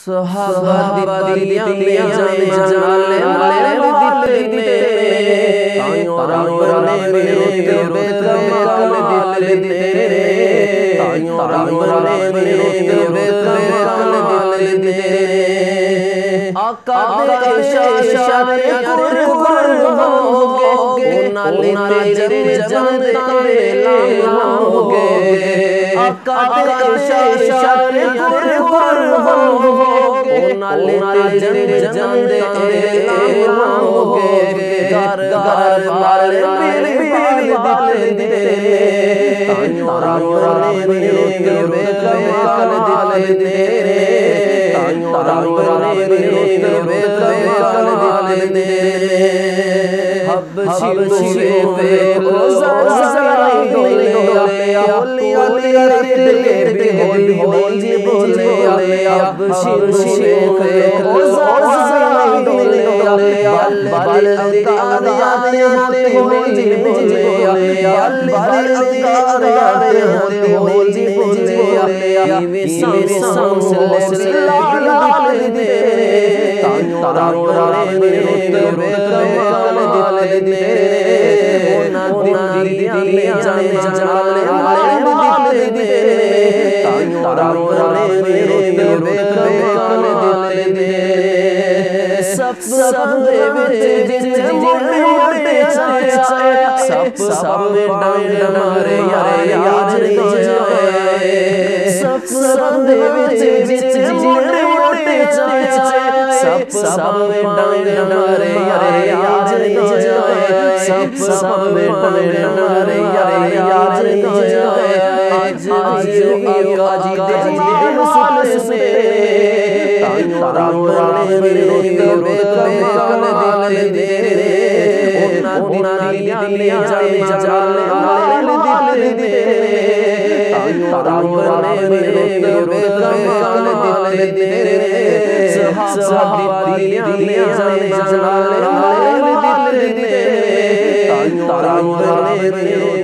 सहाबा दिलियां जाने जाने वाले दिल तायों राने मेरे तेरे कमाल तेरे तायों राने मेरे तेरे कमाल तेरे आका दे इशारे कुर्बानोगे नाले तेरे जन्नत तेरे लाओगे आका दे इशारे कुर्बानोगे नाले तेरे जन्नत तेरे लाओगे घर घर वाले मेरे तेरे तायों राने मेरे तेरे कमाल तेरे तायों राने मेरे तेरे कमाल तेरे हबशी पे ज़रा होली होली बोले हबशी पे बाल आते होली बोले बाल आते होली बोले ये सांस ले लाल तेरे तायों राने मेरे तेरे कमाल तेरे दिलियां जाने वाले तेरे तायों राने मेरे तेरे कमाल तेरे सब विच मोटे सब डांड मारे यार जाए सब विच मोटे सब डांड मारे यार जाए सब डांड मारे यार जाए आज से तायों राने मेरे तेरे कमाल तेरे दिलियां जाने वाले तेरे तायों राने मेरे तेरे कमाल तेरे सहाबा दिलियां जाने वाले तेरे तायों राने मेरे